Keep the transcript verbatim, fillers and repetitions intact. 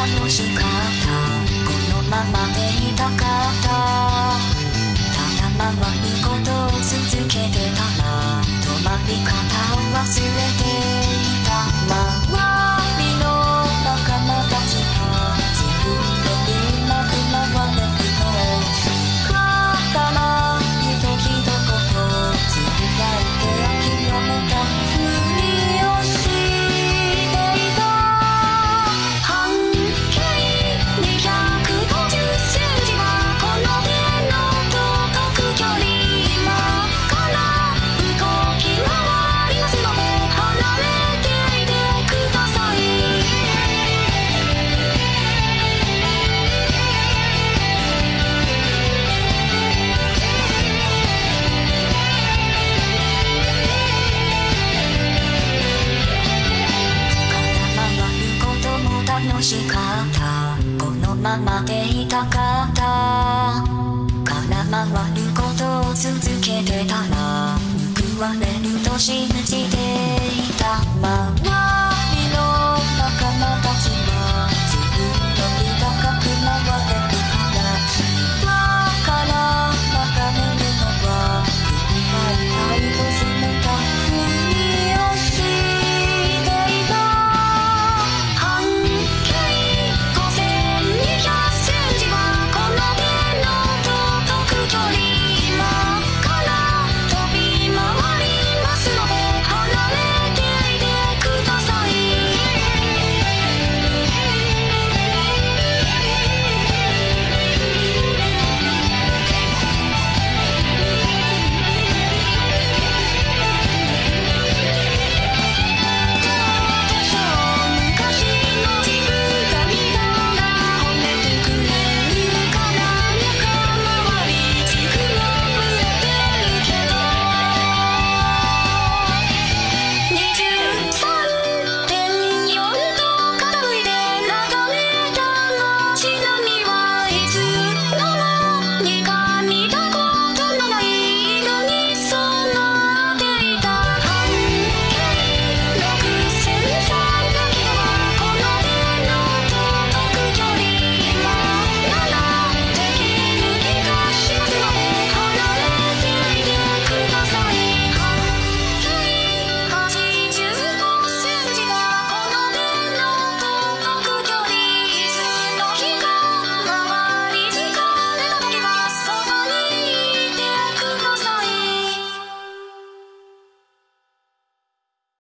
楽しかったこのままでいたかったただ回ることを続けてたら止まり方を忘れていた周りの仲間たちが自分のうまく回れるのかなゆとひと言つぶやいて諦めたふりをしていた半径にひゃくごじゅっセンチはこの手の届く距離今から動き回りますので離れていてください楽しかったこのままでいたかったから回ることを続けてたら報われると信じていたまま